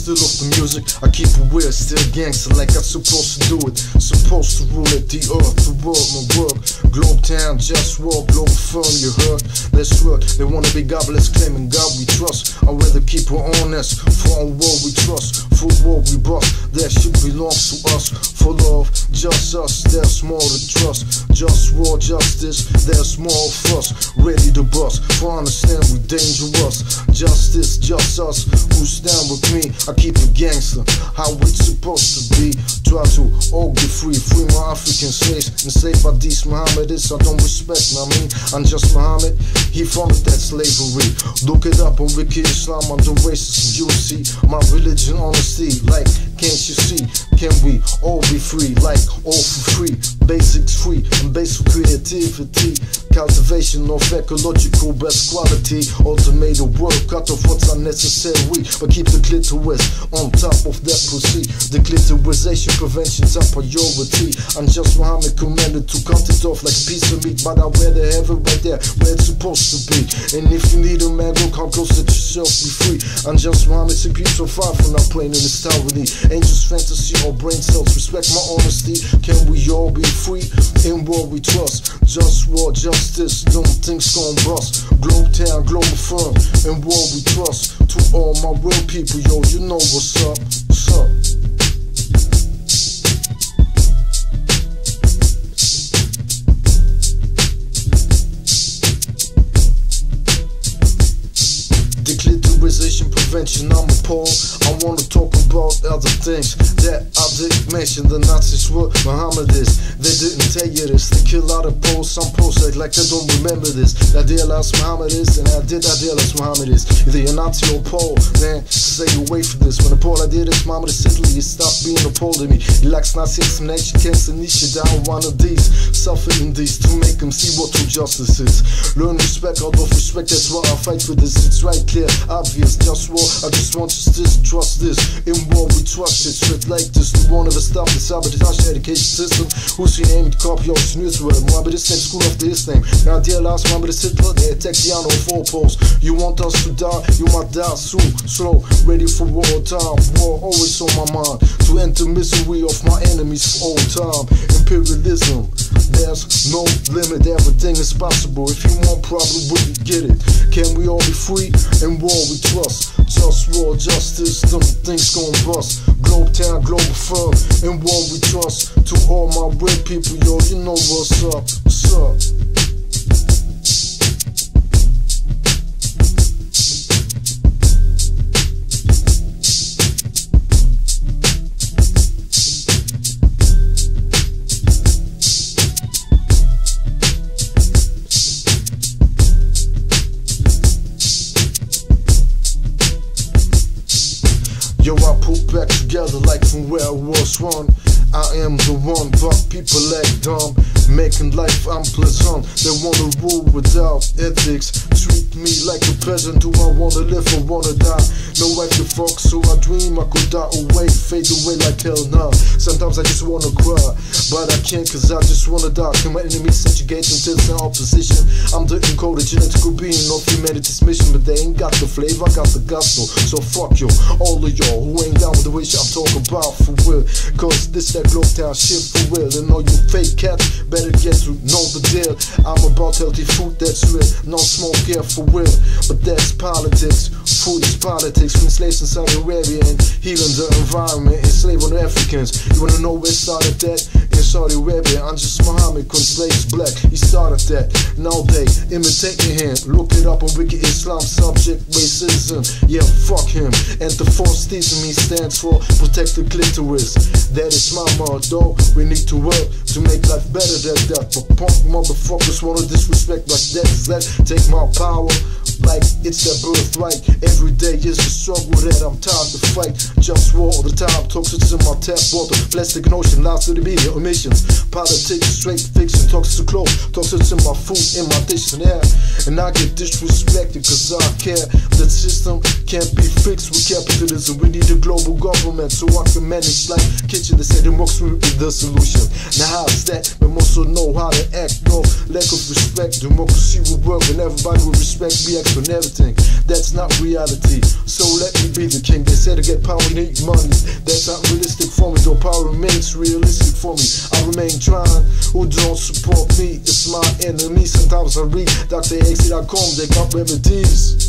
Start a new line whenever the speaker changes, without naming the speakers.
still off the music. I keep it weird, still gangster like I'm supposed to do it. Supposed to rule it, the earth, the world, my work. Globe town, just walk, globe firm, you heard. Let's work, they wanna be godless, claiming God we trust. I'd rather keep her honest, for on war we trust. For war we bust, that shit belongs to us. For love, just us, there's more to trust. Just war, justice, there's more of us. Ready to bust, for understand we dangerous. Justice, just us, who stand with me. I keep it gangster, how it's supposed to be. Try to all get free, free my African slaves. Enslaved by these Mohammedists, I don't respect, I mean, I'm just Muhammad, he founded that slavery. Look it up on Wiki Islam, I'm the racist, you see. My religion, honesty, like, can't you see? Can we all be free, like, all for free? Basics free, and basic creativity. Cultivation of ecological best quality. Automated work, cut off what's unnecessary, but keep the clitoris on top of that pussy. The clitorisation prevention's a priority. I'm just Muhammad commanded to cut it off like a piece of meat, but I'd rather have it right there where it's supposed to be. And if you need a man, go come close, let yourself be free. I'm just Muhammad, sick you so far from not playing in this tower with me. Angels, fantasy, or brain cells, respect my honesty. Can we all be free in what we trust? Just war, justice, them things gon' bust. Globe town, global firm, and what we trust. To all my real people, yo, you know what's up, what's up. Declitterization prevention, I'm appalled. I wanna talk about other things that I didn't mention. The Nazis were Mohammedists, they didn't tell you this. They kill out of Poles, some Poles act like they don't remember this. They idealize Mohammedists, and I did idealize Mohammedists. Either you're Nazi or Pole, man, stay away from this. When the Pole I did this, Mohammedist Italy, he stopped being a Pole to me. He likes Nazi explanation, cancer, Nietzsche down one of these. Suffering these to make him see what true justice is. Learn respect out of respect, that's why I fight for this. It's right, clear, obvious, just war. I just want you to trust this. In war we trust it, straight like this. We won't ever stop the sabotage education system. Who's your name? Copy of Israel. Mohammedist name, school after his name. Now dear last Mohammedist Hitler, they attack the honor of four poles. You want us to die, you might die soon. Slow, ready for war time. War always on my mind. To end the misery of my enemies for all time. Imperialism, there's no limit, everything is possible. If you want problem, we can get it. Can we all be free? In war we trust. Just war, justice, them things gon' bust. Globe town, global firm, in war we trust. To all my real people, yo, you know what's up, what's up. Yo, I put back together like from where I was one. I am the one, but people act dumb, making life unpleasant. They wanna rule without ethics, treat me like a peasant. Do I wanna live or wanna die? No I can fuck, so I dream I could die away, fade away like hell now. Sometimes I just wanna cry, but I can't cause I just wanna die. Can my enemies subjugate until they're in opposition? I'm the encoded genetical being of humanity's mission, but they ain't got the flavor, I got the gospel. So fuck you, all of y'all who ain't down with the wish I'm talking about for real. Cause this that globe town shit for real. And all you fake cats better get to know the deal. I'm about healthy food that's real, no smoke here for real. But that's politics, food is politics. When slaves in Saudi Arabia and healing the environment, enslaving Africans. You wanna know where it started that? In Saudi Arabia, I'm just Muhammad, when slaves black, he started that. Now they imitating him, look it up on Wiki Islam, subject racism. Yeah, fuck him. And the false theism he stands for, protect the clitoris. That is my motto, we need to work to make life better than that. But punk motherfuckers wanna disrespect like that. Let take my power like it's their birthright. Every day is a struggle that I'm tired to fight. Just war all the time, toxins in my tap water. Plastic and ocean, lies to the media, emissions. Politics, straight fiction, toxins to clothes. Toxins in my food, in my dishes and air. And I get disrespected cause I care. The system can't be fixed with capitalism. We need a global government so I can manage like kitchen. They say democracy is the solution. Now how's that? We must also know how to act. No lack of respect. Democracy will work and everybody will respect me. respect and everything. That's not reality, so let me be the king. They said to get power need money. That's not realistic for me, though power remains realistic for me. I remain trying. Who don't support me is my enemy. Sometimes I read DrXD.com, they got remedies.